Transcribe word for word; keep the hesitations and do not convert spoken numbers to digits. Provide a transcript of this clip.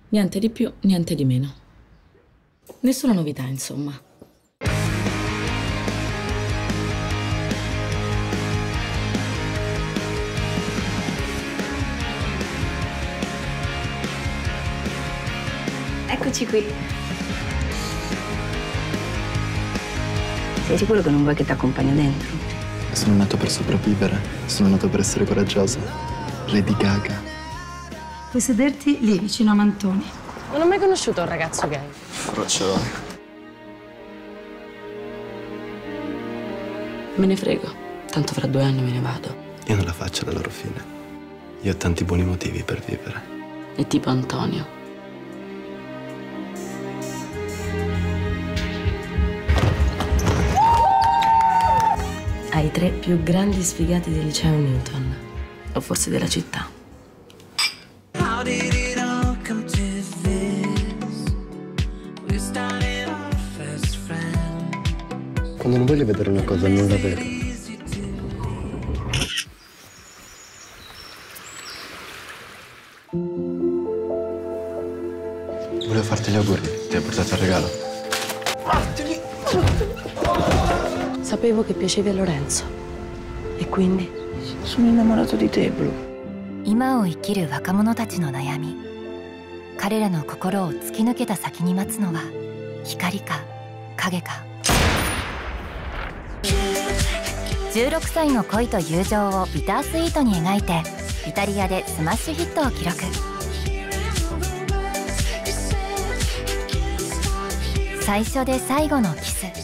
Niente di più, niente di meno. Nessuna novità, insomma. Eccoci qui. Sei sicuro che non vuoi che ti accompagni dentro? Sono nato per sopravvivere, sono nato per essere coraggioso. Lady Gaga. Puoi sederti lì, vicino a Mantoni. Non ho mai conosciuto un ragazzo gay. Brocciolone. Me ne frego, tanto fra due anni me ne vado. Io non la faccio la loro fine. Io ho tanti buoni motivi per vivere. È tipo Antonio. Ai tre più grandi sfigati del liceo Newton, o forse della città. Quando non voglio vedere una cosa, non la vedo. Volevo farti gli auguri, ti hai portato il regalo. Sapevo che piacevi a Lorenzo. E quindi? Sono innamorato di te, Blu. 今を生きる若者たちの悩み。彼らの心を突き抜けた先に待つのは光か影か。じゅうろくさいの恋と友情をビタースイートに描いてイタリアでスマッシュヒットを記録。最初で最後のキス。